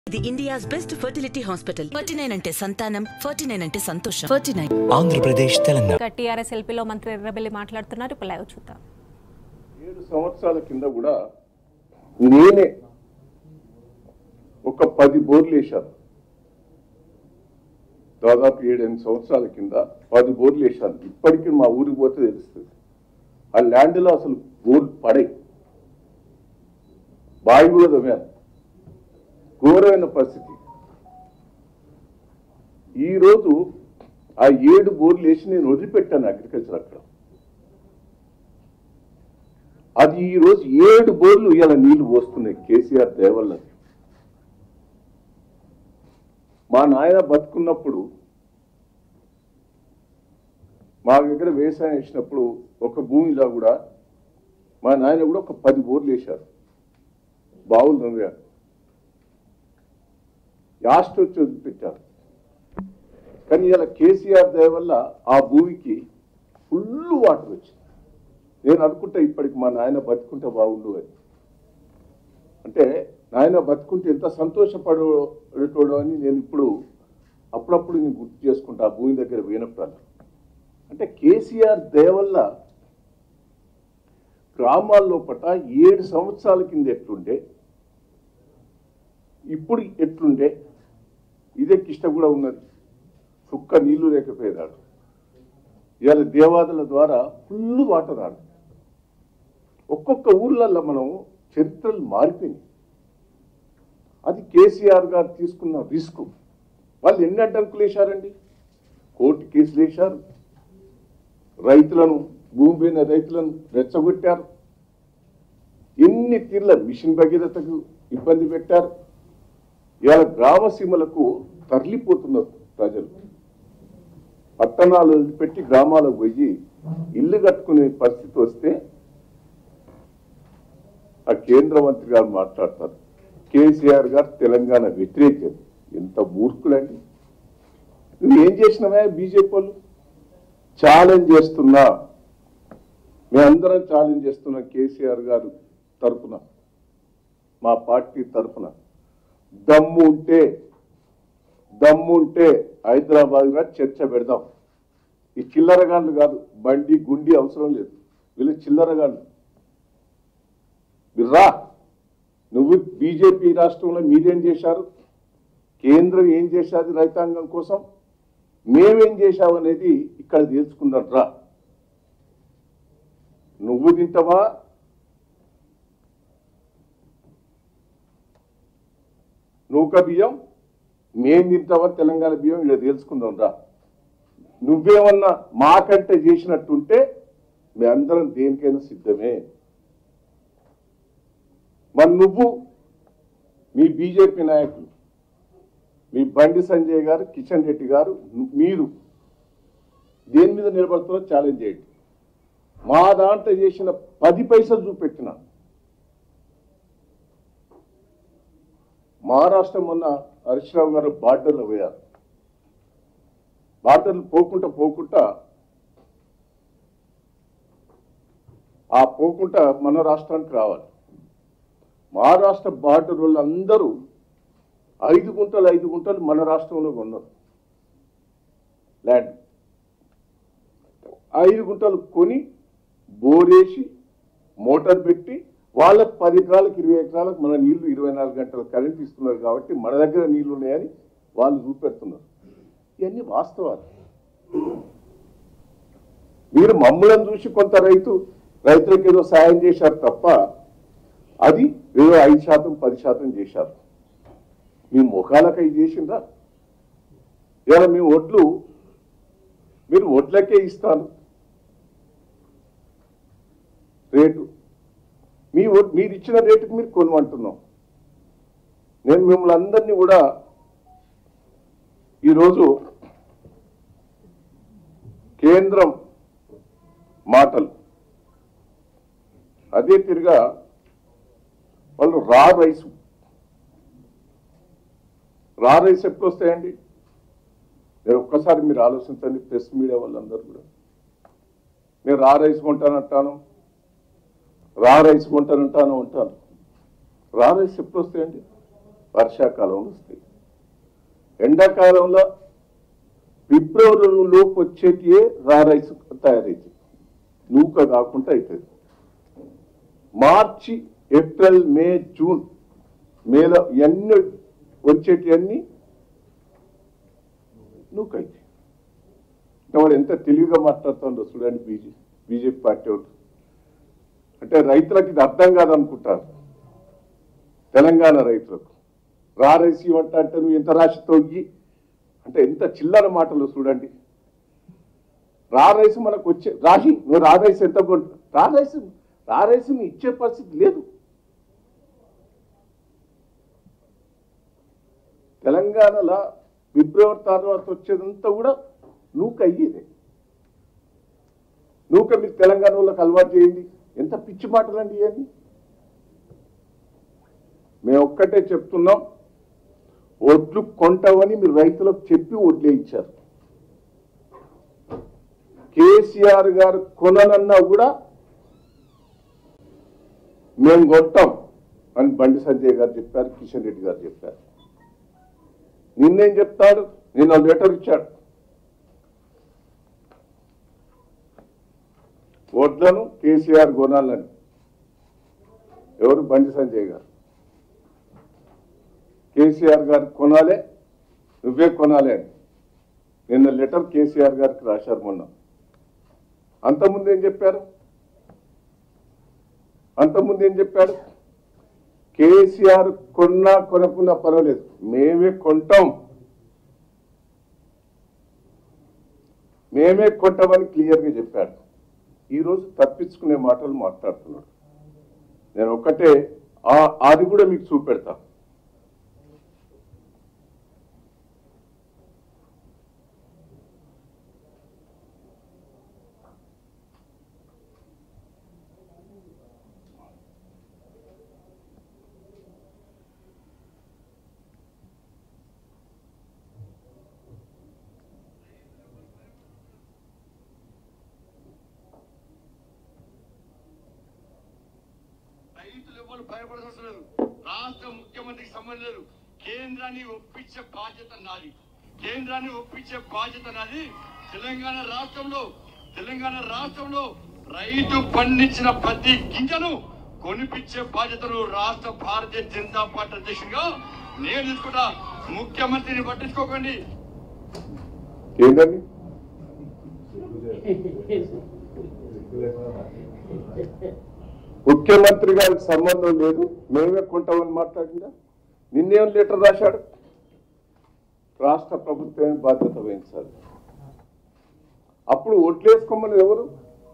ఇది India's best fertility hospital. 49 అంటే సంతానం, 49 అంటే సంతోషం. 49 ఆంధ్రప్రదేశ్ తెలంగాణ. టీఆర్ఎస్ ఎల్పీలో మంత్రి ఎర్రబెల్లి మాట్లాడుతున్నారు. ఇప్పుడు లైవ్ చూద్దాం. 7 సంవత్సరాల కింద కూడా నేనే ఒక 10 బోర్లు వేశాను. దాదాపు 7-8 సంవత్సరాల కింద 10 బోర్లు వేశాను. ఇప్పటికీ మా ఊరికి పోతే తెలుస్తుంది. ఆ ల్యాండ్లో అసలు బోర్లు పడే బావి కూడా తవ్వాను. ఘోరమైన పరిస్థితి. ఈరోజు ఆ 7 బోర్లు వేసి నేను వదిలిపెట్టాను అగ్రికల్చర్ అక్కడ. అది ఈరోజు 7 బోర్లు ఇవాళ నీళ్లు పోస్తున్నాయి కేసీఆర్ దయవల్ల. మా నాయన బతుకున్నప్పుడు మా దగ్గర వ్యవసాయం వేసినప్పుడు ఒక భూమిలో కూడా మా నాయన కూడా ఒక 10 బోర్లు వేశారు. బావులు తవ్వారు. యాస్ట్ వచ్చి వదిలిపెట్టారు. కానీ ఇలా కేసీఆర్ దయ వల్ల ఆ భూమికి ఫుల్ వాటర్ వచ్చింది. నేను అనుకుంటా ఇప్పటికి మా నాయన బతుకుంటే బాగుండు అని. అంటే నాయన బతుకుంటే ఎంత సంతోషపడేటోడు అని నేను ఇప్పుడు అప్పుడప్పుడు నేను గుర్తు చేసుకుంటా ఆ భూమి దగ్గర పోయినప్పుడు. అంటే కేసీఆర్ దయ వల్ల గ్రామాల్లో పట్ల 7 సంవత్సరాల కింద ఎట్లుండే ఇప్పుడు ఎట్లుండే ఇదే కిష్ట కూడా ఉన్నది. చుక్క నీళ్లు లేకపోయేదాడు. ఇవాళ దేవాదుల ద్వారా ఫుల్ వాటర్ ఆడు. ఒక్కొక్క ఊర్లలో మనం చరిత్రలు మారిపోయినాయి. అది కేసీఆర్ గారు తీసుకున్న రిస్క్. వాళ్ళు ఎన్ని అడ్డంకులు వేశారండి. కోర్టు కేసులు వేశారు. రైతులను భూమి పోయిన రైతులను రెచ్చగొట్టారు. ఎన్ని తీర్ల మిషన్ భగీరథకు ఇబ్బంది పెట్టారు. ఇవాళ గ్రామ సీమలకు తరలిపోతున్నారు ప్రజలు. పట్టణాలు పెట్టి గ్రామాలకు పోయి ఇల్లు కట్టుకునే పరిస్థితి వస్తే ఆ కేంద్ర మంత్రి గారు మాట్లాడతారు. కేసీఆర్ గారు తెలంగాణ వ్యతిరేకం. ఎంత మూర్ఖులండి. నువ్వు ఏం చేసినావా బీజేపీ వాళ్ళు? ఛాలెంజ్ చేస్తున్నా, మేమందరం ఛాలెంజ్ చేస్తున్నాం కేసీఆర్ గారు తరఫున, మా పార్టీ తరఫున. దమ్ము ఉంటే హైదరాబాద్ గా చర్చ పెడదాం. ఈ చిల్లరగాళ్ళు కాదు, బండి గుండి అవసరం లేదు. వీళ్ళు చిల్లరగాళ్ళు. రా, నువ్వు బీజేపీ రాష్ట్రంలో మీరేం చేశారు, కేంద్రం ఏం చేశారు రైతాంగం కోసం, మేమేం చేశావు అనేది ఇక్కడ తెలుసుకుందాం. రా, నువ్వు తింటావా, నూక బియ్యం, మేం తింటావా తెలంగాణ బియ్యం, ఇలా తెలుసుకుందాం. రా, నువ్వేమన్నా మాకంటే చేసినట్టుంటే మేమందరం దేనికైనా సిద్ధమే. మరి నువ్వు, మీ బీజేపీ నాయకులు, మీ బండి సంజయ్ గారు, కిషన్ రెడ్డి గారు, మీరు దేని మీద నిలబడుతున్నారో ఛాలెంజ్ చేయండి. మా దాంట్లో చేసిన 10 పైసలు చూపెట్టిన. మహారాష్ట్ర మొన్న హరీష్ రావు గారు బార్డర్లో పోయారు. బార్డర్లు పోకుండా మన రాష్ట్రానికి రావాలి. మహారాష్ట్ర బార్డర్ వాళ్ళు అందరూ 5 గుంటలు మన రాష్ట్రంలో కొన్నారు ల్యాండ్. 5 గుంటలు కొని బోరేసి మోటార్ పెట్టి వాళ్ళకి 10 ఎకరాలకు 20 ఎకరాలకు మన నీళ్లు 24 గంటలు కరెంట్ ఇస్తున్నారు కాబట్టి మన దగ్గర నీళ్లు ఉన్నాయని వాళ్ళు చూపెడుతున్నారు. ఇవన్నీ వాస్తవాలు. మీరు మమ్మల్ని చూసి కొంత రైతులకు ఏదో సాయం చేశారు తప్ప అది ఏదో 5%, 10% చేశారు. మీ ముఖాలకు అవి చేసిందా? ఇలా మేము మీరు ఒడ్లకే ఇస్తాను రేటు, మీరు ఇచ్చిన రేటుకి మీరు కొనమంటున్నాం. నేను మిమ్మల్ని అందరినీ కూడా ఈరోజు కేంద్రం మాటలు అదే తిరిగా వాళ్ళు రా రైస్ ఎప్పుడు వస్తాయండి? నేను ఒక్కసారి మీరు ఆలోచించండి. ప్రెస్ మీడియా వాళ్ళందరూ కూడా నేను రా రైస్ కొంటానంటాను. రా రైస్ ఎప్పుడు వస్తాయండి? వర్షాకాలంలో వస్తాయి. ఎండాకాలంలో ఫిబ్రవరిలోపు వచ్చేటియే రా రైస్ తయారైంది, నూక కాకుండా అవుతుంది. మార్చి, ఏప్రిల్, మే, జూన్, మేలో ఇవన్నీ వచ్చేటివన్నీ నూకైతే. వాడు ఎంత తెలివిగా మాట్లాడుతుండో చూడండి బీజేపీ పార్టీ వాళ్ళు. అంటే రైతులకు ఇది అర్థం కాదనుకుంటారు. తెలంగాణ రైతులకు రా రైస్ ఇవ్వంట అంటే నువ్వు ఎంత రాశితో ఇయ్యి అంటే ఎంత చిల్లర మాటలు చూడండి. రా రైస్ మనకు వచ్చే రాశి, నువ్వు రా రైస్ ఎంత కొంటా, రా రైస్ నువ్వు ఇచ్చే పరిస్థితి లేదు. తెలంగాణలో ఫిబ్రవరి తర్వాత వచ్చేదంతా కూడా నూక అయ్యేదే. నూక మీరు తెలంగాణ వాళ్ళకి అలవాటు చేయండి. ఎంత పిచ్చి మాటలండి ఇవన్నీ. మేము ఒక్కటే చెప్తున్నాం, ఒడ్లు కొంటామని మీరు రైతులకు చెప్పి ఒడ్లే ఇచ్చారు. కేసీఆర్ గారు కొననన్నా కూడా మేము కొంటాం అని బండి సంజయ్ గారు చెప్పారు, కిషన్ రెడ్డి గారు చెప్పారు. నిన్నేం చెప్తాడు, నిన్న లెటర్ ఇచ్చాడు, ఓట్లను కేసీఆర్ కొనాలని. ఎవరు? బండి సంజయ్ గారు. కేసీఆర్ గారు కొనాలే, నువ్వే కొనాలి అని నిన్న లెటర్ కేసీఆర్ గారికి రాశారు మొన్న. అంతకుముందు ఏం చెప్పాడు? కేసీఆర్ కొన్నా కొనకున్నా పర్వాలేదు, మేమే కొంటామని క్లియర్గా చెప్పాడు. ఈరోజు తప్పించుకునే మాటలు మాట్లాడుతున్నాడు. నేను ఒక్కటే అది కూడా మీకు చూపెడతా. రైతులు ఎవరు భయపడాల్సిన లేదు. రాష్ట్ర ముఖ్యమంత్రికి సంబంధం లేదు. కేంద్రాన్ని ఒప్పించే బాధ్యత నాది. తెలంగాణ రాష్ట్రంలో రైతు పండించిన ప్రతి గింజను కొనిపించే బాధ్యతను రాష్ట్ర భారతీయ జనతా పార్టీ అధ్యక్షుడిగా నేను తీసుకుంటా. ముఖ్యమంత్రిని పట్టించుకోకండి. ముఖ్యమంత్రి గారికి సంబంధం లేదు, మేమే కొంటామని మాట్లాడిందా? నిన్నేం లెటర్ రాశాడు? రాష్ట్ర ప్రభుత్వమే బాధ్యత వహించాలి. అప్పుడు ఓట్లేసుకోమని ఎవరు?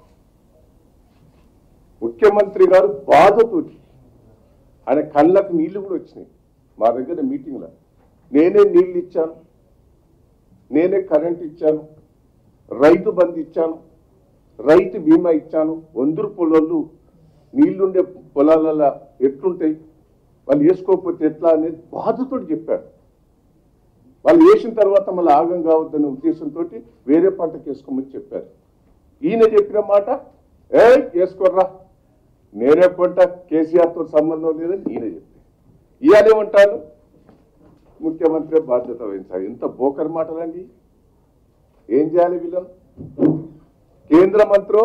ముఖ్యమంత్రి గారు బాధతోటి ఆయన కళ్ళకు నీళ్లు కూడా వచ్చినాయి. మా దగ్గర మీటింగ్లో నేనే నీళ్లు ఇచ్చాను, నేనే కరెంట్ ఇచ్చాను, రైతు బంధు ఇచ్చాను, రైతు బీమా ఇచ్చాను. వందరు పొలాలు నీళ్లుండే పొలాలలో ఎట్లుంటాయి, వాళ్ళు వేసుకోకపోతే ఎట్లా అనేది బాధతో చెప్పాడు. వాళ్ళు వేసిన తర్వాత మళ్ళీ ఆగం కావద్దనే ఉద్దేశంతో వేరే పంటకు వేసుకోమని చెప్పారు. ఈయన చెప్పిన మాట వేసుకోర్రా, నేనే కొంట, కేసీఆర్తో సంబంధం లేదని ఈయన చెప్పారు. ఇవాళేమంటాను, ముఖ్యమంత్రి బాధ్యత వహించాలి. ఎంత బోకర్ మాటలండి. ఏం చేయాలి వీళ్ళను? కేంద్ర మంత్రి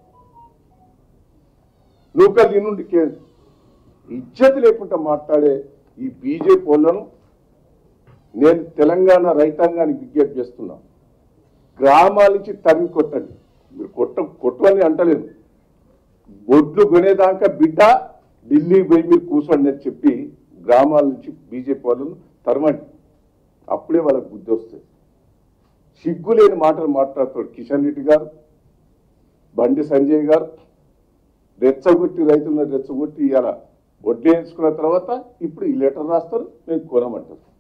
లోకల్ నుండి ఇజ్జత్ లేకుండా మాట్లాడే ఈ బీజేపీ వాళ్ళను నేను తెలంగాణ రైతాంగానికి విజ్ఞప్తి చేస్తున్నా. గ్రామాల నుంచి తరిమి కొట్టండి. మీరు కొట్టని అంటలేదు, ఒడ్లు కొనేదాకా బిడ్డ ఢిల్లీ పోయి మీరు కూర్చోండి అని చెప్పి గ్రామాల నుంచి బీజేపీ వాళ్ళను తరమండి. అప్పుడే వాళ్ళకు బుద్ధి వస్తుంది. సిగ్గులేని మాటలు మాట్లాడతాడు కిషన్ రెడ్డి గారు, బండి సంజయ్ గారు. రెచ్చగొట్టి రైతులను రెచ్చగొట్టి ఇలా వడ్లేసుకున్న తర్వాత ఇప్పుడు ఈ లెటర్ రాస్తారు, మేము కొనమంటారు.